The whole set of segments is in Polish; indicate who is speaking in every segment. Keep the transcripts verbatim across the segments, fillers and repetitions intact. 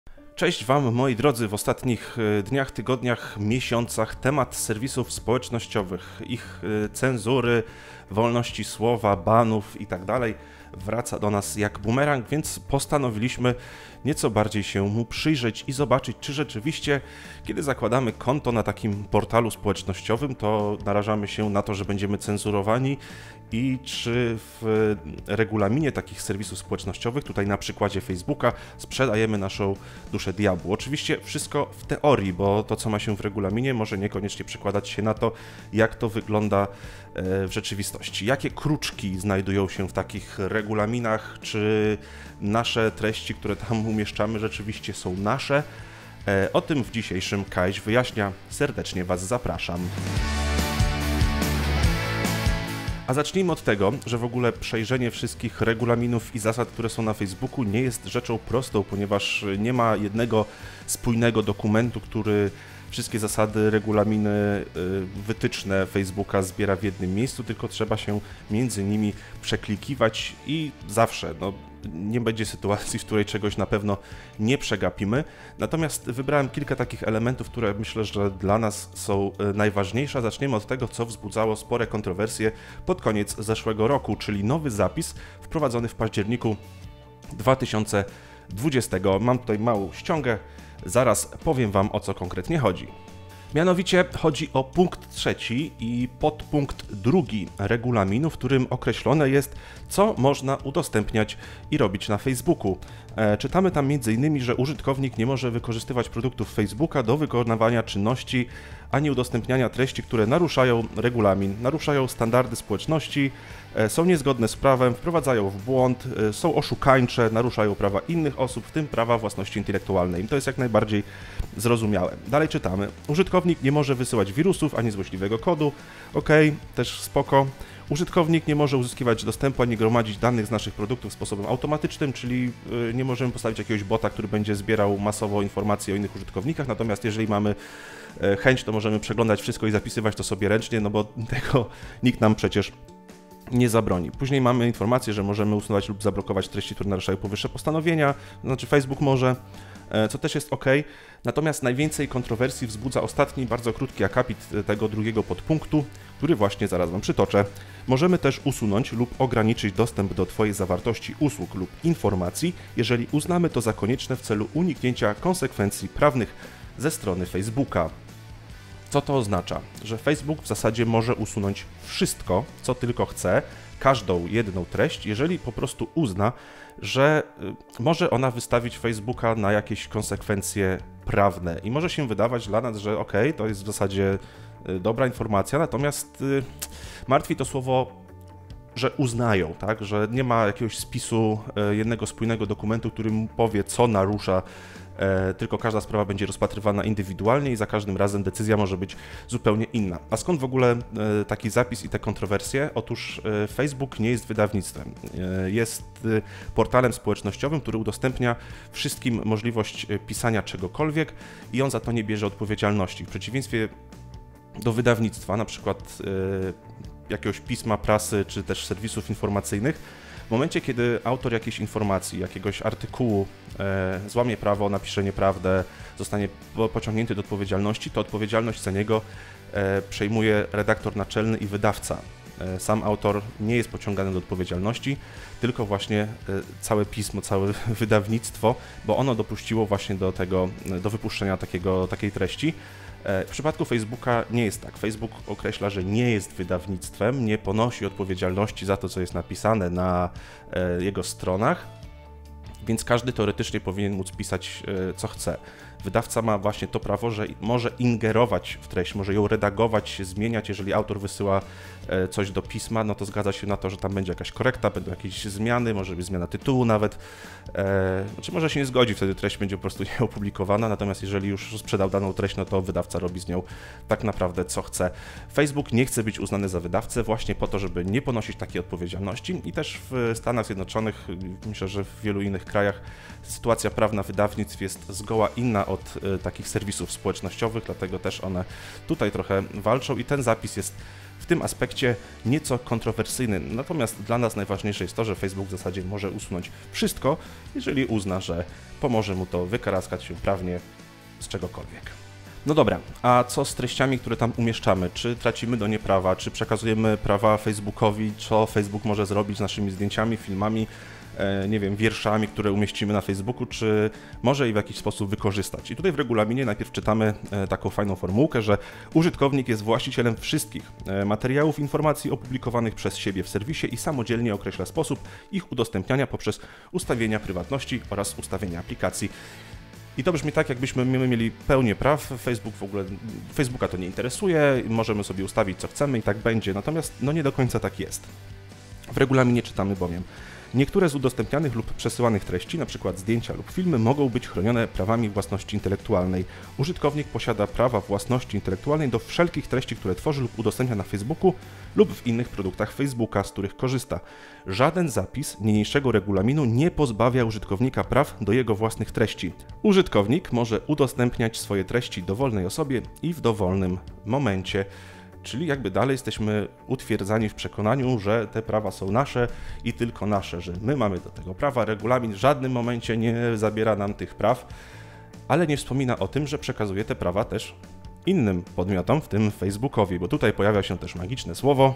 Speaker 1: Cześć Wam, moi drodzy. W ostatnich dniach, tygodniach, miesiącach temat serwisów społecznościowych, ich cenzury, wolności słowa, banów itd. wraca do nas jak bumerang, więc postanowiliśmy nieco bardziej się mu przyjrzeć i zobaczyć, czy rzeczywiście, kiedy zakładamy konto na takim portalu społecznościowym, to narażamy się na to, że będziemy cenzurowani i czy w regulaminie takich serwisów społecznościowych, tutaj na przykładzie Facebooka, sprzedajemy naszą duszę diabłu. Oczywiście wszystko w teorii, bo to, co ma się w regulaminie, może niekoniecznie przekładać się na to, jak to wygląda w rzeczywistości. Jakie kruczki znajdują się w takich regulaminach, czy nasze treści, które tam umieszczamy, rzeczywiście są nasze? O tym w dzisiejszym Kaiś wyjaśnia. Serdecznie Was zapraszam. A zacznijmy od tego, że w ogóle przejrzenie wszystkich regulaminów i zasad, które są na Facebooku, nie jest rzeczą prostą, ponieważ nie ma jednego spójnego dokumentu, który wszystkie zasady, regulaminy, wytyczne Facebooka zbiera w jednym miejscu, tylko trzeba się między nimi przeklikiwać i zawsze, no, nie będzie sytuacji, w której czegoś na pewno nie przegapimy. Natomiast wybrałem kilka takich elementów, które myślę, że dla nas są najważniejsze. Zaczniemy od tego, co wzbudzało spore kontrowersje pod koniec zeszłego roku, czyli nowy zapis wprowadzony w październiku dwa tysiące dwudziestego. Mam tutaj małą ściągę, zaraz powiem Wam, o co konkretnie chodzi. Mianowicie chodzi o punkt trzeci i podpunkt drugi regulaminu, w którym określone jest, co można udostępniać i robić na Facebooku. E, czytamy tam między innymi, że użytkownik nie może wykorzystywać produktów Facebooka do wykonywania czynności ani udostępniania treści, które naruszają regulamin, naruszają standardy społeczności, e, są niezgodne z prawem, wprowadzają w błąd, e, są oszukańcze, naruszają prawa innych osób, w tym prawa własności intelektualnej. To jest jak najbardziej zrozumiałe. Dalej czytamy. Użytkownik nie może wysyłać wirusów ani złośliwego kodu. Ok, też spoko. Użytkownik nie może uzyskiwać dostępu ani gromadzić danych z naszych produktów sposobem automatycznym, czyli nie możemy postawić jakiegoś bota, który będzie zbierał masowo informacje o innych użytkownikach, natomiast jeżeli mamy chęć, to możemy przeglądać wszystko i zapisywać to sobie ręcznie, no bo tego nikt nam przecież nie zabroni. Później mamy informację, że możemy usunąć lub zablokować treści, które naruszają powyższe postanowienia, to znaczy Facebook może, co też jest ok. Natomiast najwięcej kontrowersji wzbudza ostatni, bardzo krótki akapit tego drugiego podpunktu, który właśnie zaraz Wam przytoczę. Możemy też usunąć lub ograniczyć dostęp do Twojej zawartości usług lub informacji, jeżeli uznamy to za konieczne w celu uniknięcia konsekwencji prawnych ze strony Facebooka. Co to oznacza? Że Facebook w zasadzie może usunąć wszystko, co tylko chce, każdą jedną treść, jeżeli po prostu uzna, że może ona wystawić Facebooka na jakieś konsekwencje prawne i może się wydawać dla nas, że ok, to jest w zasadzie dobra informacja, natomiast martwi to słowo, że uznają, tak, że nie ma jakiegoś spisu, jednego spójnego dokumentu, który mu powie, co narusza, tylko każda sprawa będzie rozpatrywana indywidualnie i za każdym razem decyzja może być zupełnie inna. A skąd w ogóle taki zapis i te kontrowersje? Otóż Facebook nie jest wydawnictwem. Jest portalem społecznościowym, który udostępnia wszystkim możliwość pisania czegokolwiek i on za to nie bierze odpowiedzialności. W przeciwieństwie do wydawnictwa, na przykład jakiegoś pisma, prasy czy też serwisów informacyjnych, w momencie, kiedy autor jakiejś informacji, jakiegoś artykułu e, złamie prawo, napisze nieprawdę, zostanie pociągnięty do odpowiedzialności, to odpowiedzialność za niego e, przejmuje redaktor naczelny i wydawca. E, sam autor nie jest pociągany do odpowiedzialności, tylko właśnie e, całe pismo, całe wydawnictwo, bo ono dopuściło właśnie do tego, do wypuszczenia takiego, takiej treści. W przypadku Facebooka nie jest tak. Facebook określa, że nie jest wydawnictwem, nie ponosi odpowiedzialności za to, co jest napisane na jego stronach, więc każdy teoretycznie powinien móc pisać, co chce. Wydawca ma właśnie to prawo, że może ingerować w treść, może ją redagować, zmieniać. Jeżeli autor wysyła coś do pisma, no to zgadza się na to, że tam będzie jakaś korekta, będą jakieś zmiany, może być zmiana tytułu nawet. E, znaczy może się nie zgodzi, wtedy treść będzie po prostu nieopublikowana, natomiast jeżeli już sprzedał daną treść, no to wydawca robi z nią tak naprawdę co chce. Facebook nie chce być uznany za wydawcę właśnie po to, żeby nie ponosić takiej odpowiedzialności i też w Stanach Zjednoczonych, myślę, że w wielu innych krajach sytuacja prawna wydawnictw jest zgoła inna od y, takich serwisów społecznościowych, dlatego też one tutaj trochę walczą i ten zapis jest w tym aspekcie nieco kontrowersyjny. Natomiast dla nas najważniejsze jest to, że Facebook w zasadzie może usunąć wszystko, jeżeli uzna, że pomoże mu to wykaraskać się prawnie z czegokolwiek. No dobra, a co z treściami, które tam umieszczamy? Czy tracimy do nie prawa, czy przekazujemy prawa Facebookowi, co Facebook może zrobić z naszymi zdjęciami, filmami, e, nie wiem, wierszami, które umieścimy na Facebooku, czy może je w jakiś sposób wykorzystać? I tutaj w regulaminie najpierw czytamy e, taką fajną formułkę, że użytkownik jest właścicielem wszystkich e, materiałów, informacji opublikowanych przez siebie w serwisie i samodzielnie określa sposób ich udostępniania poprzez ustawienia prywatności oraz ustawienia aplikacji. I to brzmi tak, jakbyśmy my mieli pełnię praw. Facebook w ogóle, Facebooka to nie interesuje, możemy sobie ustawić co chcemy i tak będzie, natomiast no nie do końca tak jest. W regulaminie czytamy bowiem: niektóre z udostępnianych lub przesyłanych treści, np. zdjęcia lub filmy, mogą być chronione prawami własności intelektualnej. Użytkownik posiada prawa własności intelektualnej do wszelkich treści, które tworzy lub udostępnia na Facebooku lub w innych produktach Facebooka, z których korzysta. Żaden zapis niniejszego regulaminu nie pozbawia użytkownika praw do jego własnych treści. Użytkownik może udostępniać swoje treści dowolnej osobie i w dowolnym momencie. Czyli jakby dalej jesteśmy utwierdzani w przekonaniu, że te prawa są nasze i tylko nasze, że my mamy do tego prawa. Regulamin w żadnym momencie nie zabiera nam tych praw, ale nie wspomina o tym, że przekazuje te prawa też innym podmiotom, w tym Facebookowi, bo tutaj pojawia się też magiczne słowo.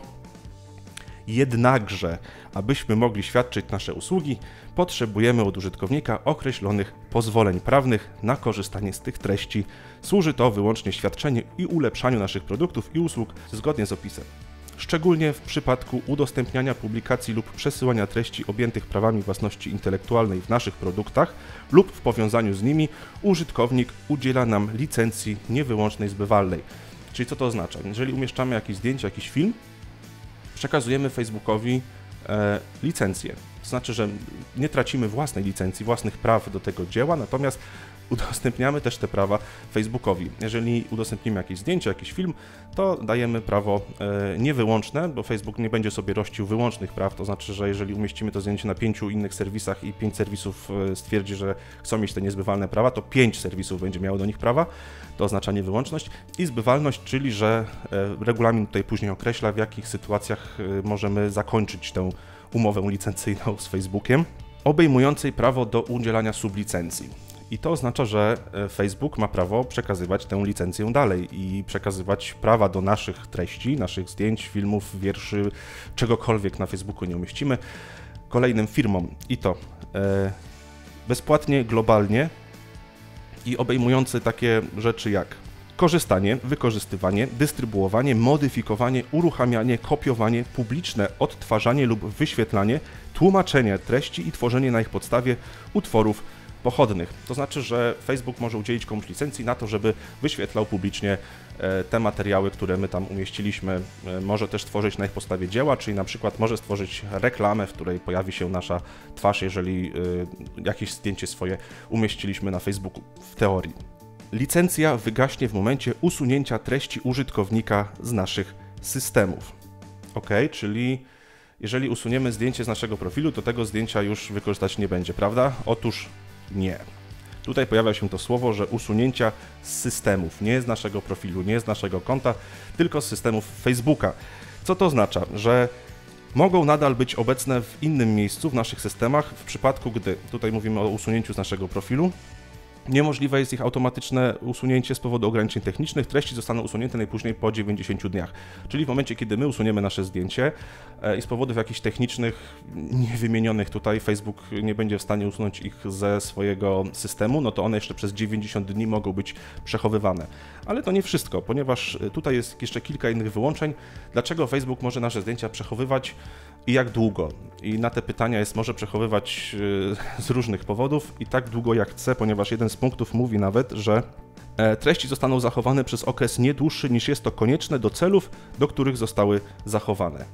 Speaker 1: Jednakże, abyśmy mogli świadczyć nasze usługi, potrzebujemy od użytkownika określonych pozwoleń prawnych na korzystanie z tych treści. Służy to wyłącznie świadczeniu i ulepszaniu naszych produktów i usług zgodnie z opisem. Szczególnie w przypadku udostępniania publikacji lub przesyłania treści objętych prawami własności intelektualnej w naszych produktach lub w powiązaniu z nimi, użytkownik udziela nam licencji niewyłącznej zbywalnej. Czyli co to oznacza? Jeżeli umieszczamy jakieś zdjęcie, jakiś film, przekazujemy Facebookowi e, licencję. To znaczy, że nie tracimy własnej licencji, własnych praw do tego dzieła, natomiast udostępniamy też te prawa Facebookowi. Jeżeli udostępnimy jakieś zdjęcie, jakiś film, to dajemy prawo e, niewyłączne, bo Facebook nie będzie sobie rościł wyłącznych praw, to znaczy, że jeżeli umieścimy to zdjęcie na pięciu innych serwisach i pięć serwisów e, stwierdzi, że chcą mieć te niezbywalne prawa, to pięć serwisów będzie miało do nich prawa, to oznacza niewyłączność. I zbywalność, czyli że e, regulamin tutaj później określa, w jakich sytuacjach e, możemy zakończyć tę umowę licencyjną z Facebookiem, obejmującej prawo do udzielania sublicencji. I to oznacza, że Facebook ma prawo przekazywać tę licencję dalej i przekazywać prawa do naszych treści, naszych zdjęć, filmów, wierszy, czegokolwiek na Facebooku nie umieścimy, kolejnym firmom. I to e, bezpłatnie, globalnie i obejmujący takie rzeczy jak korzystanie, wykorzystywanie, dystrybuowanie, modyfikowanie, uruchamianie, kopiowanie, publiczne odtwarzanie lub wyświetlanie, tłumaczenie treści i tworzenie na ich podstawie utworów pochodnych. To znaczy, że Facebook może udzielić komuś licencji na to, żeby wyświetlał publicznie te materiały, które my tam umieściliśmy. Może też tworzyć na ich podstawie dzieła, czyli na przykład może stworzyć reklamę, w której pojawi się nasza twarz, jeżeli jakieś zdjęcie swoje umieściliśmy na Facebooku, w teorii. Licencja wygaśnie w momencie usunięcia treści użytkownika z naszych systemów. Ok, czyli jeżeli usuniemy zdjęcie z naszego profilu, to tego zdjęcia już wykorzystać nie będzie, prawda? Otóż nie. Tutaj pojawia się to słowo, że usunięcia z systemów, nie z naszego profilu, nie z naszego konta, tylko z systemów Facebooka. Co to oznacza? Że mogą nadal być obecne w innym miejscu w naszych systemach, w przypadku gdy, tutaj mówimy o usunięciu z naszego profilu, niemożliwe jest ich automatyczne usunięcie z powodu ograniczeń technicznych. Treści zostaną usunięte najpóźniej po dziewięćdziesięciu dniach. Czyli w momencie, kiedy my usuniemy nasze zdjęcie i z powodów jakichś technicznych, niewymienionych tutaj, Facebook nie będzie w stanie usunąć ich ze swojego systemu, no to one jeszcze przez dziewięćdziesiąt dni mogą być przechowywane. Ale to nie wszystko, ponieważ tutaj jest jeszcze kilka innych wyłączeń. Dlaczego Facebook może nasze zdjęcia przechowywać i jak długo? I na te pytania jest może przechowywać z różnych powodów i tak długo jak chce, ponieważ jeden z punktów mówi nawet, że treści zostaną zachowane przez okres nie dłuższy niż jest to konieczne do celów, do których zostały zachowane.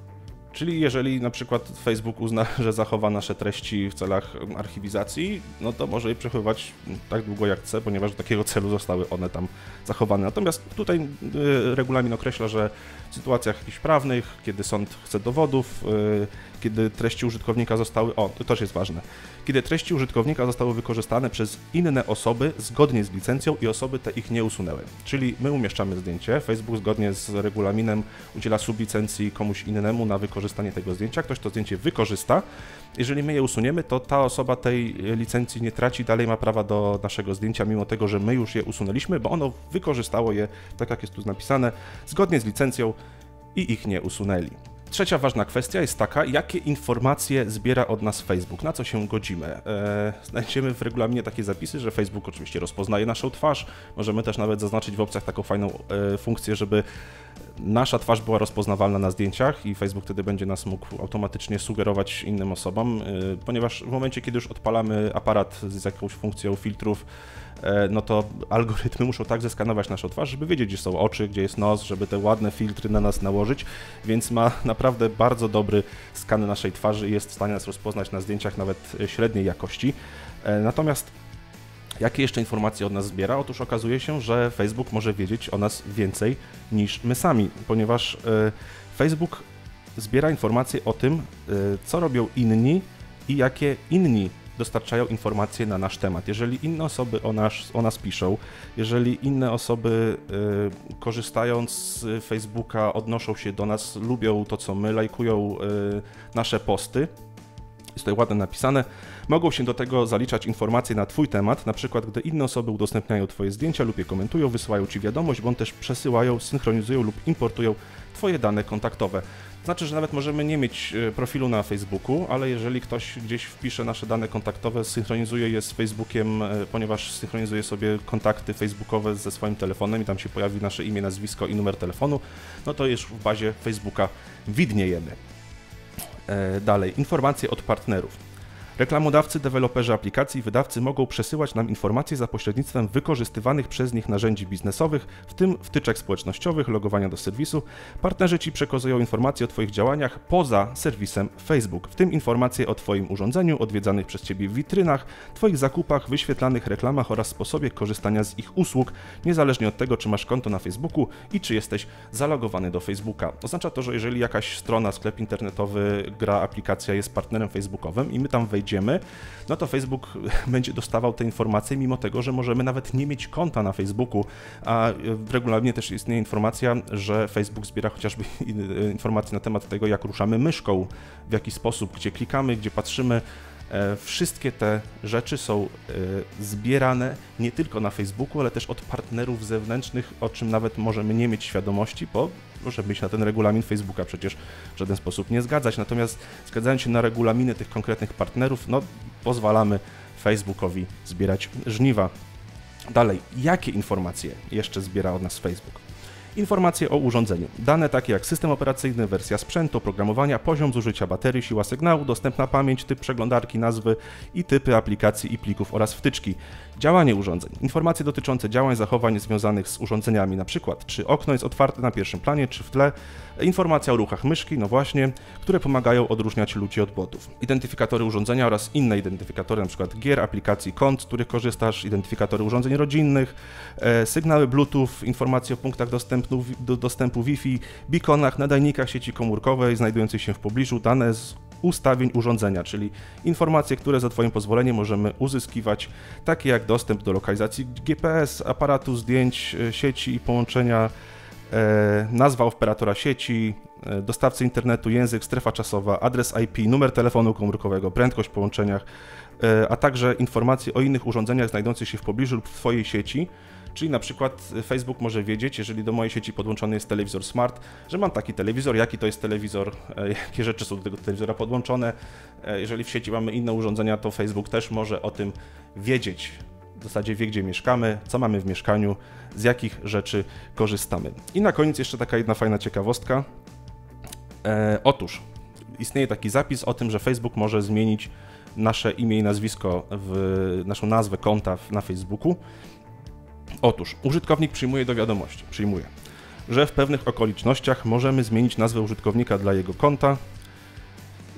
Speaker 1: Czyli jeżeli na przykład Facebook uzna, że zachowa nasze treści w celach archiwizacji, no to może je przechowywać tak długo jak chce, ponieważ do takiego celu zostały one tam zachowane. Natomiast tutaj regulamin określa, że w sytuacjach jakichś prawnych, kiedy sąd chce dowodów, kiedy treści użytkownika zostały, o, to też jest ważne, kiedy treści użytkownika zostały wykorzystane przez inne osoby zgodnie z licencją i osoby te ich nie usunęły. Czyli my umieszczamy zdjęcie, Facebook zgodnie z regulaminem udziela sublicencji komuś innemu na wykorzystanie tego zdjęcia, ktoś to zdjęcie wykorzysta. Jeżeli my je usuniemy, to ta osoba tej licencji nie traci, dalej ma prawa do naszego zdjęcia, mimo tego, że my już je usunęliśmy, bo ono wykorzystało je, tak jak jest tu napisane, zgodnie z licencją i ich nie usunęli. Trzecia ważna kwestia jest taka, jakie informacje zbiera od nas Facebook, na co się godzimy. Eee, znajdziemy w regulaminie takie zapisy, że Facebook oczywiście rozpoznaje naszą twarz, możemy też nawet zaznaczyć w opcjach taką fajną e, funkcję, żeby nasza twarz była rozpoznawalna na zdjęciach i Facebook wtedy będzie nas mógł automatycznie sugerować innym osobom, e, ponieważ w momencie, kiedy już odpalamy aparat z jakąś funkcją filtrów, no to algorytmy muszą tak zeskanować naszą twarz, żeby wiedzieć, gdzie są oczy, gdzie jest nos, żeby te ładne filtry na nas nałożyć, więc ma naprawdę bardzo dobry skan naszej twarzy i jest w stanie nas rozpoznać na zdjęciach nawet średniej jakości. Natomiast jakie jeszcze informacje od nas zbiera? Otóż okazuje się, że Facebook może wiedzieć o nas więcej niż my sami, ponieważ Facebook zbiera informacje o tym, co robią inni i jakie inni dostarczają informacje na nasz temat. Jeżeli inne osoby o nas, o nas piszą, jeżeli inne osoby y, korzystając z Facebooka odnoszą się do nas, lubią to, co my, lajkują y, nasze posty, jest tutaj ładnie napisane, mogą się do tego zaliczać informacje na Twój temat, na przykład gdy inne osoby udostępniają Twoje zdjęcia lub je komentują, wysyłają Ci wiadomość, bądź też przesyłają, synchronizują lub importują Twoje dane kontaktowe. Znaczy, że nawet możemy nie mieć profilu na Facebooku, ale jeżeli ktoś gdzieś wpisze nasze dane kontaktowe, synchronizuje je z Facebookiem, ponieważ synchronizuje sobie kontakty facebookowe ze swoim telefonem i tam się pojawi nasze imię, nazwisko i numer telefonu, no to już w bazie Facebooka widniejemy. Dalej, informacje od partnerów. Reklamodawcy, deweloperzy aplikacji i wydawcy mogą przesyłać nam informacje za pośrednictwem wykorzystywanych przez nich narzędzi biznesowych, w tym wtyczek społecznościowych, logowania do serwisu. Partnerzy Ci przekazują informacje o Twoich działaniach poza serwisem Facebook, w tym informacje o Twoim urządzeniu, odwiedzanych przez Ciebie witrynach, Twoich zakupach, wyświetlanych reklamach oraz sposobie korzystania z ich usług, niezależnie od tego, czy masz konto na Facebooku i czy jesteś zalogowany do Facebooka. Oznacza to, że jeżeli jakaś strona, sklep internetowy, gra, aplikacja jest partnerem facebookowym i my tam wejdziemy, no to Facebook będzie dostawał te informacje, mimo tego, że możemy nawet nie mieć konta na Facebooku, a w regulaminie też istnieje informacja, że Facebook zbiera chociażby informacje na temat tego, jak ruszamy myszką, w jaki sposób, gdzie klikamy, gdzie patrzymy. Wszystkie te rzeczy są zbierane nie tylko na Facebooku, ale też od partnerów zewnętrznych, o czym nawet możemy nie mieć świadomości, bo możemy się na ten regulamin Facebooka przecież w żaden sposób nie zgadzać. Natomiast zgadzając się na regulaminy tych konkretnych partnerów, no pozwalamy Facebookowi zbierać żniwa. Dalej, jakie informacje jeszcze zbiera od nas Facebook? Informacje o urządzeniu. Dane takie jak system operacyjny, wersja sprzętu, oprogramowania, poziom zużycia baterii, siła sygnału, dostępna pamięć, typ przeglądarki, nazwy i typy aplikacji i plików oraz wtyczki. Działanie urządzeń. Informacje dotyczące działań, zachowań związanych z urządzeniami, na przykład czy okno jest otwarte na pierwszym planie, czy w tle. Informacja o ruchach myszki, no właśnie, które pomagają odróżniać ludzi od botów. Identyfikatory urządzenia oraz inne identyfikatory, na przykład gier, aplikacji, kont, z których korzystasz, identyfikatory urządzeń rodzinnych, e, sygnały Bluetooth, informacje o punktach dostępu, do dostępu Wi-Fi, beaconach, nadajnikach sieci komórkowej znajdujących się w pobliżu, dane z ustawień urządzenia, czyli informacje, które za Twoim pozwoleniem możemy uzyskiwać, takie jak dostęp do lokalizacji G P S, aparatu, zdjęć, sieci i połączenia, e, nazwa operatora sieci, e, dostawcy internetu, język, strefa czasowa, adres I P, numer telefonu komórkowego, prędkość w połączeniach, e, a także informacje o innych urządzeniach znajdujących się w pobliżu lub w Twojej sieci. Czyli na przykład Facebook może wiedzieć, jeżeli do mojej sieci podłączony jest telewizor smart, że mam taki telewizor, jaki to jest telewizor, jakie rzeczy są do tego telewizora podłączone. Jeżeli w sieci mamy inne urządzenia, to Facebook też może o tym wiedzieć. W zasadzie wie, gdzie mieszkamy, co mamy w mieszkaniu, z jakich rzeczy korzystamy. I na koniec jeszcze taka jedna fajna ciekawostka. E, otóż istnieje taki zapis o tym, że Facebook może zmienić nasze imię i nazwisko, w naszą nazwę konta na Facebooku. Otóż użytkownik przyjmuje do wiadomości, przyjmuje, że w pewnych okolicznościach możemy zmienić nazwę użytkownika dla jego konta,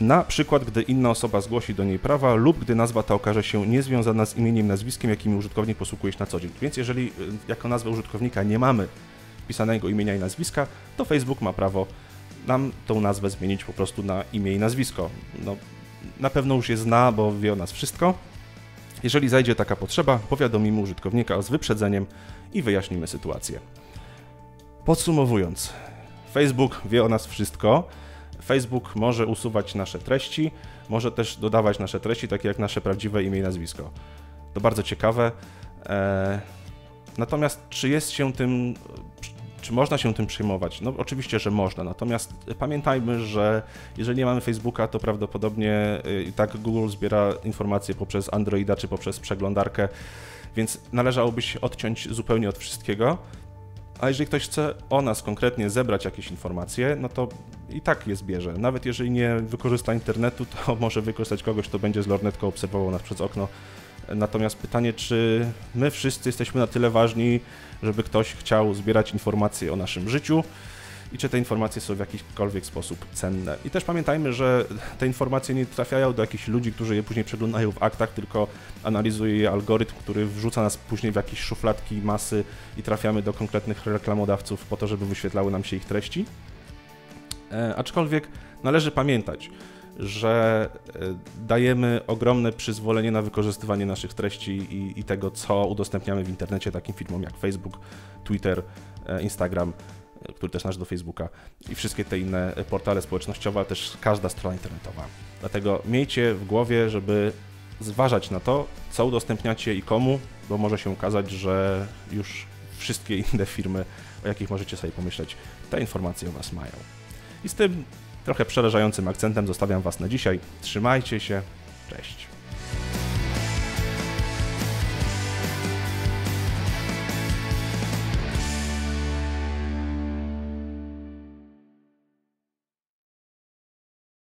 Speaker 1: Na przykład, gdy inna osoba zgłosi do niej prawa lub gdy nazwa ta okaże się niezwiązana z imieniem, nazwiskiem, jakimi użytkownik posługuje się na co dzień. Więc jeżeli jako nazwę użytkownika nie mamy wpisanego imienia i nazwiska, to Facebook ma prawo nam tą nazwę zmienić po prostu na imię i nazwisko. No, na pewno już je zna, bo wie o nas wszystko. Jeżeli zajdzie taka potrzeba, powiadomimy użytkownika z wyprzedzeniem i wyjaśnimy sytuację. Podsumowując, Facebook wie o nas wszystko. Facebook może usuwać nasze treści, może też dodawać nasze treści, takie jak nasze prawdziwe imię i nazwisko. To bardzo ciekawe. Eee, natomiast czy jest się tym, czy można się tym przejmować? No oczywiście, że można, natomiast pamiętajmy, że jeżeli nie mamy Facebooka, to prawdopodobnie i tak Google zbiera informacje poprzez Androida czy poprzez przeglądarkę, więc należałoby się odciąć zupełnie od wszystkiego. A jeżeli ktoś chce o nas konkretnie zebrać jakieś informacje, no to i tak je zbierze. Nawet jeżeli nie wykorzysta internetu, to może wykorzystać kogoś, kto będzie z lornetką obserwował nas przez okno. Natomiast pytanie, czy my wszyscy jesteśmy na tyle ważni, żeby ktoś chciał zbierać informacje o naszym życiu i czy te informacje są w jakikolwiek sposób cenne. I też pamiętajmy, że te informacje nie trafiają do jakichś ludzi, którzy je później przeglądają w aktach, tylko analizuje je algorytm, który wrzuca nas później w jakieś szufladki, masy i trafiamy do konkretnych reklamodawców po to, żeby wyświetlały nam się ich treści. E, aczkolwiek należy pamiętać, że dajemy ogromne przyzwolenie na wykorzystywanie naszych treści i, i tego, co udostępniamy w internecie takim firmom jak Facebook, Twitter, Instagram, który też należy do Facebooka i wszystkie te inne portale społecznościowe, ale też każda strona internetowa. Dlatego miejcie w głowie, żeby zważać na to, co udostępniacie i komu, bo może się okazać, że już wszystkie inne firmy, o jakich możecie sobie pomyśleć, te informacje o Was mają. I z tym trochę przerażającym akcentem zostawiam Was na dzisiaj. Trzymajcie się, cześć.